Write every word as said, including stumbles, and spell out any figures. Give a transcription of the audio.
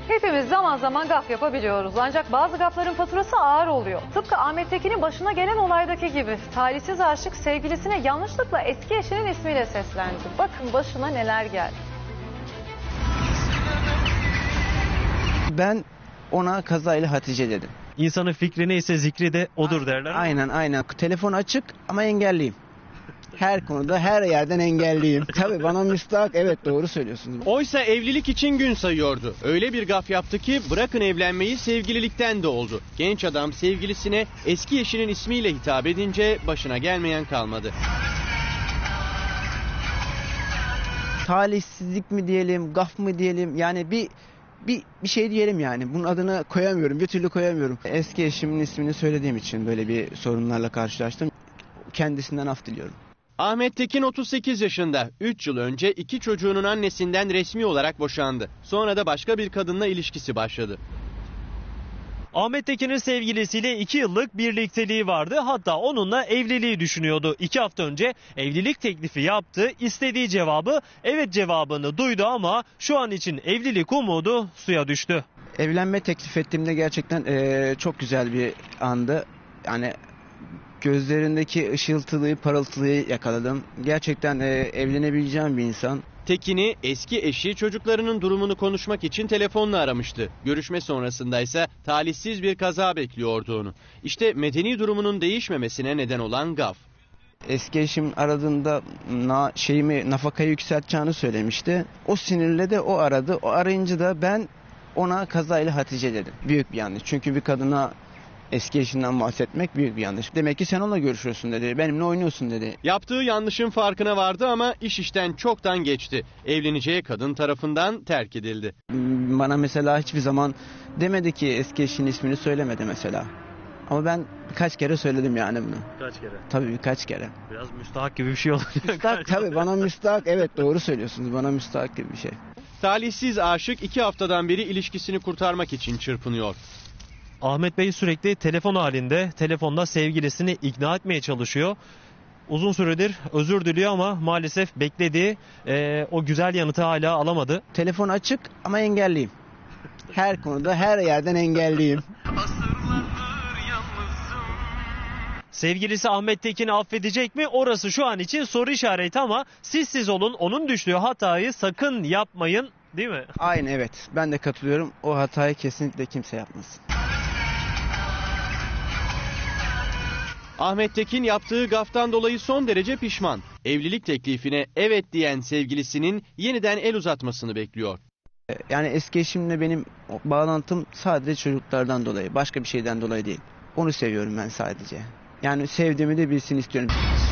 Hepimiz zaman zaman gaf yapabiliyoruz. Ancak bazı gafların faturası ağır oluyor. Tıpkı Ahmet Tekin'in başına gelen olaydaki gibi. Talihsiz aşık sevgilisine yanlışlıkla eski eşinin ismiyle seslendi. Bakın başına neler geldi. Ben ona kazayla Hatice dedim. İnsanın fikri neyse zikri de odur derler. Aynen aynen. Telefon açık ama engelliyim. Her konuda her yerden engelliyim. Tabii bana müstahak, evet doğru söylüyorsunuz. Oysa evlilik için gün sayıyordu. Öyle bir gaf yaptı ki bırakın evlenmeyi sevgililikten de oldu. Genç adam sevgilisine eski eşinin ismiyle hitap edince başına gelmeyen kalmadı. Talihsizlik mi diyelim, gaf mı diyelim, yani bir bir bir şey diyelim yani. Bunun adını koyamıyorum, bir türlü koyamıyorum. Eski eşimin ismini söylediğim için böyle bir sorunlarla karşılaştım. Kendisinden af diliyorum. Ahmet Tekin otuz sekiz yaşında. üç yıl önce iki çocuğunun annesinden resmi olarak boşandı. Sonra da başka bir kadınla ilişkisi başladı. Ahmet Tekin'in sevgilisiyle iki yıllık birlikteliği vardı. Hatta onunla evliliği düşünüyordu. İki hafta önce evlilik teklifi yaptı. İstediği cevabı evet cevabını duydu ama şu an için evlilik umudu suya düştü. Evlenme teklif ettiğimde gerçekten ee, çok güzel bir andı. Yani gözlerindeki ışıltılıyı, parıltılıyı yakaladım. Gerçekten ee, evlenebileceğim bir insan. Tekin'i eski eşi çocuklarının durumunu konuşmak için telefonla aramıştı. Görüşme sonrasındaysa talihsiz bir kaza bekliyordu onu. İşte medeni durumunun değişmemesine neden olan gaf. Eski eşim aradığında na, şeyimi nafakayı yükselteceğini söylemişti. O sinirle de o aradı. O arayınca da ben ona kazayla Hatice dedim. Büyük bir yanlış. Çünkü bir kadına eski eşinden bahsetmek büyük bir yanlış. Demek ki sen onunla görüşüyorsun dedi. Benimle oynuyorsun dedi. Yaptığı yanlışın farkına vardı ama iş işten çoktan geçti. Evleneceği kadın tarafından terk edildi. Bana mesela hiçbir zaman demedi ki eski eşinin ismini söylemedi mesela. Ama ben birkaç kere söyledim yani bunu. Kaç kere? Tabii birkaç kere. Biraz müstahak gibi bir şey oldu. Müstahak tabii bana müstahak, evet doğru söylüyorsunuz, bana müstahak gibi bir şey. Talihsiz aşık iki haftadan beri ilişkisini kurtarmak için çırpınıyor. Ahmet Bey sürekli telefon halinde, telefonda sevgilisini ikna etmeye çalışıyor. Uzun süredir özür diliyor ama maalesef beklediği e, o güzel yanıtı hala alamadı. Telefon açık ama engelliyim. Her konuda her yerden engelliyim. Sevgilisi Ahmet Tekin'i affedecek mi? Orası şu an için soru işareti ama siz siz olun, onun düştüğü hatayı sakın yapmayın, değil mi? Aynen, evet, ben de katılıyorum. O hatayı kesinlikle kimse yapmasın. Ahmet Tekin yaptığı gaftan dolayı son derece pişman. Evlilik teklifine evet diyen sevgilisinin yeniden el uzatmasını bekliyor. Yani eski eşimle benim bağlantım sadece çocuklardan dolayı, başka bir şeyden dolayı değil. Onu seviyorum ben sadece. Yani sevdiğimi de bilsin istiyorum.